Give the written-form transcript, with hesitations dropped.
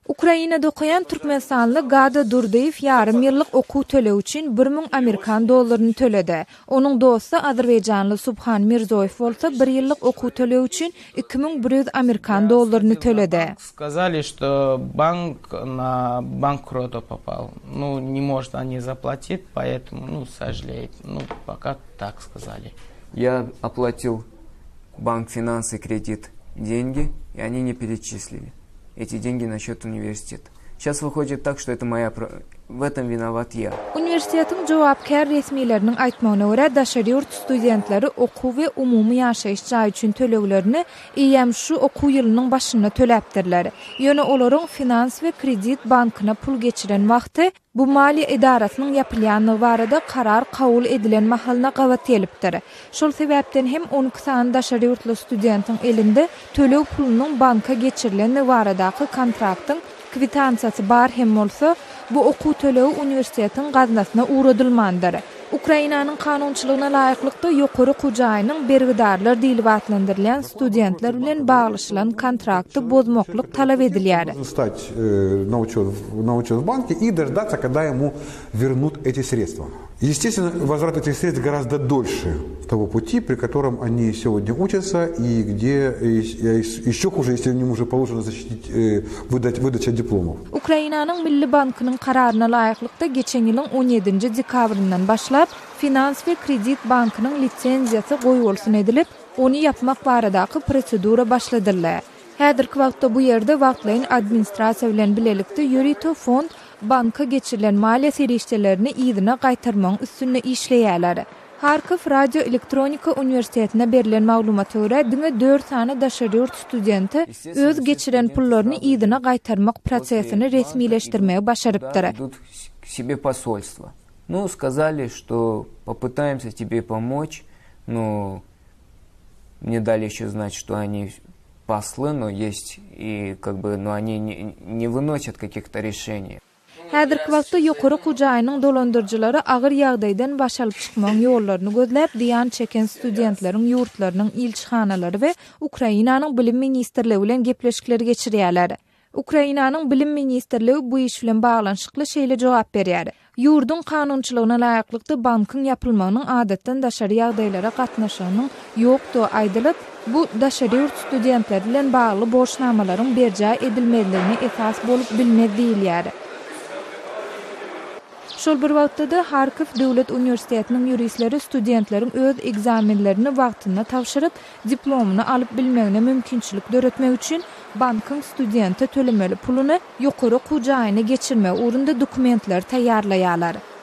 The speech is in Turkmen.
Ukrainada okuyan türkmenistanly Gada Durdeýew ýarym ýyllyk okuw töleg üçin 1000 Amerikan dollaryny töledi. Onuň dosty azerbaýjanly Subhan Mirzoýew bolsa 1 ýyllyk okuw töleg üçin 2100 Amerikan dollaryny töledi. Сказали, что банк на банкроту попал. Не может они заплатить, поэтому, сожалеет. Пока так сказали. Я оплатил банк Финанс и Кредит деньги, и они не перечислили эти деньги на счет университета. Сейчас выходит так, что это в этом виноват я. Uniwersitetin jogapkär resmiýetleriniň aýtmagyna görä, daşary ýurt studentleri okuw we umumy ýaşaýyş jaý üçin töleglerini eýem şu okuw ýylynyň başyna töläpdirler. Ýöne olaryň Finans we Kredit bankyna pul geçiren wagty bu maliýe idarasynyň ýapylýany barada karar kabul edilen mahalyna gawat gelipdir. Şol sebäpden hem 12 sany daşary ýurtly studentin elinde töleg pulunyň banka geçirilen baradaky kontraktyň kwitansiýasy bar hem bolsa, bu okuw tölegi uniwersitetiniň gaznasyna uğradylmandyr. Ukrainanyň kanunçylygyna laýyklykda ýokary kujaýynyň bergidarlar diýilip atlandyrılan studentler bilen baglaşylan kontrakty bozmoklyk talap edilýär. Стать на учет в банке и дождаться, когда ему вернут эти средства. Естественно, возврат этих средств гораздо дольше того пути, при котором они сегодня учатся, и где еще хуже, если им уже положено защитить, выдача дипломов. Ukrainanyň Milli Bankynyň kararyna laýyklykda geçen ýylyň 17 dekabryndan başlap Finans we Kredit bankynyň lisenziýasy goýulsun edilip, onu yapmak baradaky prosedura başladylar. Häzirki wagtda bu ýerde wagtlaryň administrasiýa bilen bilelikde ýörito fond banka geçirilen maliýe serişdelerini ýygyna gaýtarmagyň üstünde işleýärler. Harkow Radioelektronika Uniwersitetine berilen maglumata görä, diňe 4 sany daşary ýurt studenti öz geçiren pullaryny ýygyna gaýtarmak prosesini resmileşdirmegi başarypdyr. Себе посольство. Сказали, что попытаемся тебе помочь, мне дали еще знать, что они послы, но есть и они не выносят каких-то решений. Häzirki wagtda ýokary kujaýynyň dolandyrjylary agyr ýagdaýdan başalyp çykmagyň ýollaryny gözläp diýan çeken studentleriň ýurtlarynyň ilçihanalary we Ukrainanyň bilim ministrligi bilen gepleşikler geçirýärler. Ukrainanyň bilim ministrligi bu iş bilen baglanşykly şeýle jogap berýär. Ýurdun kanunçylygyna laýyklykda bankyň ýapylmagynyň adatdan daşary ýagdaýlara gatnaşanyň ýokdy aýdylyp, bu daşary ýurt studentler bilen bagly borçnamalaryň berjä edilmediligine esas bolup bilmez diýilýär. Şol bir wagtda Harkow döwlet uniwersitetiniň ýuristleri studentleriň öz ekzamenlerini wagtyna tapşyryp, diplomunu alyp bilmegine mümkinçilik döretmek üçin bankyň studente tölemeli puluny ýokary kujaýyna geçirmek urunda dokumentler taýýarlaýarlar.